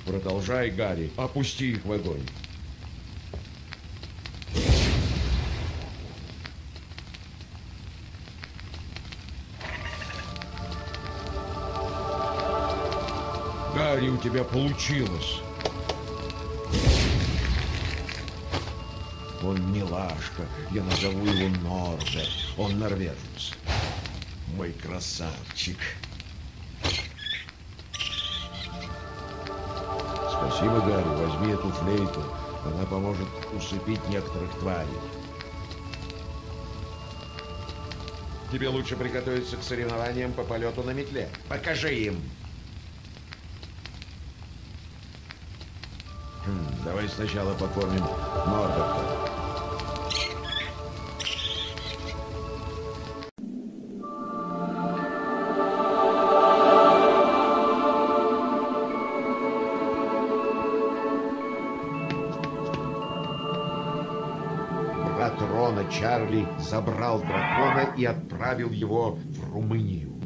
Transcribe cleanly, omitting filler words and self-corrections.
Продолжай, Гарри. Опусти их в огонь. Гарри, у тебя получилось. Он милашка. Я назову его Норберт. Он норвежец. Мой красавчик. Спасибо, Гарри. Возьми эту флейту. Она поможет усыпить некоторых тварей. Тебе лучше приготовиться к соревнованиям по полету на метле. Покажи им. Давай сначала покормим Норберта. Брат Рона, Чарли, забрал дракона и отправил его в Румынию.